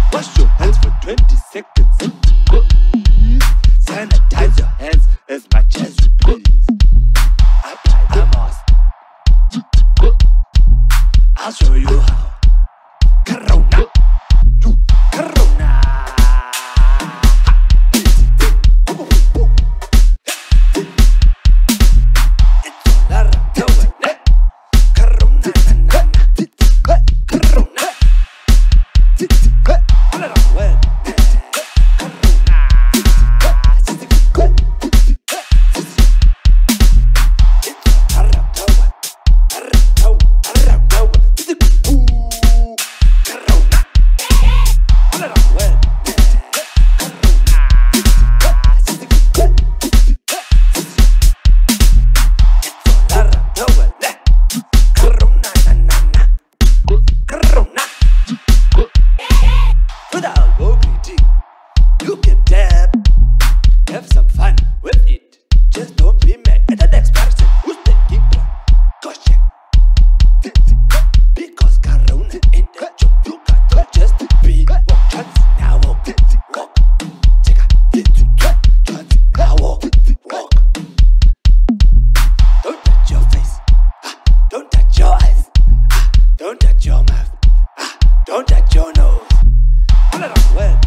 Wash your hands for 20 seconds. Sanitize your hands as much as you please. Apply the mask. I'll show you how. Corona. Corona. You can dab, have some fun with it. Just don't be mad at the next person who's taking precaution. Because Corona ain't a joke. You got to just be watching. Now walk, walk. Check out, now walk, walk. Don't touch your face. Don't touch your eyes. Don't touch your mouth. Don't touch your nose. Well,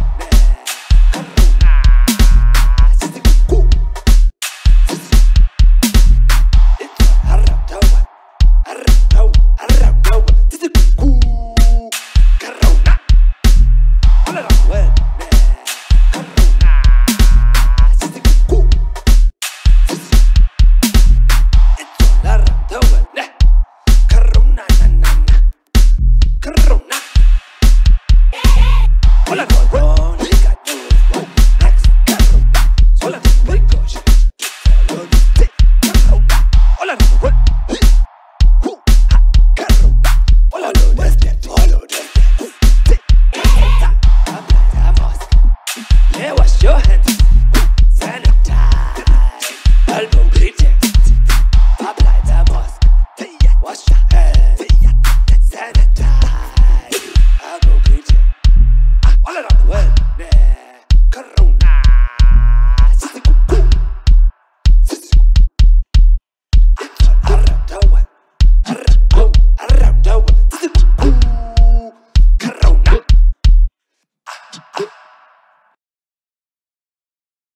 Corona.